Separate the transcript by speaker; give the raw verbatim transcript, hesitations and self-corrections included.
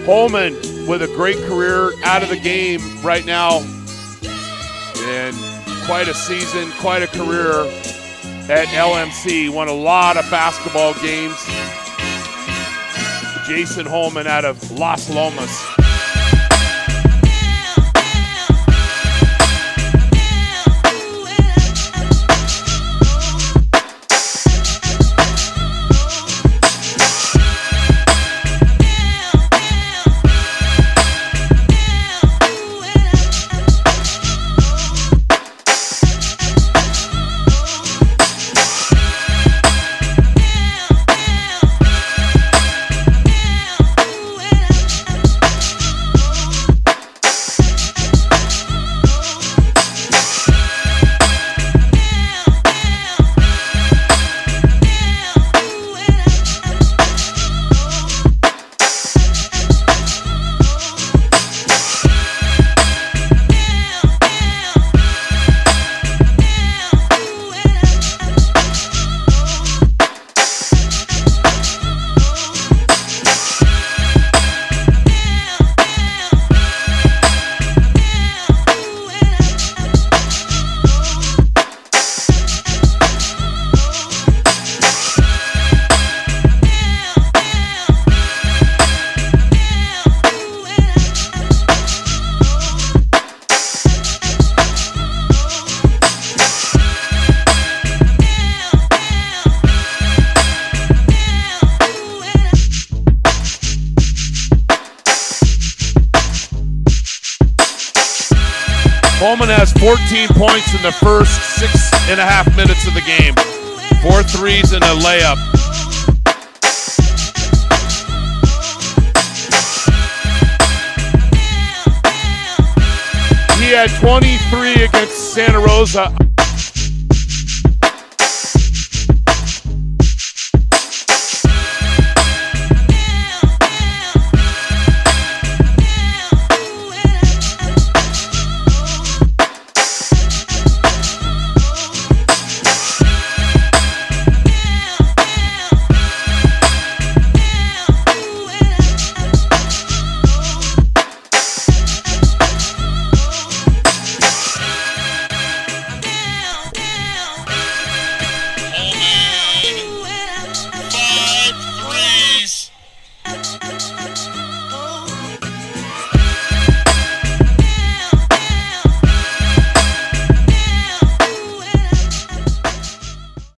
Speaker 1: Holman with a great career out of the game right now. And quite a season, quite a career at L M C. Won a lot of basketball games. Jason Holman out of Las Lomas. Holman has fourteen points in the first six and a half minutes of the game. Four threes and a layup. He had twenty-three against Santa Rosa.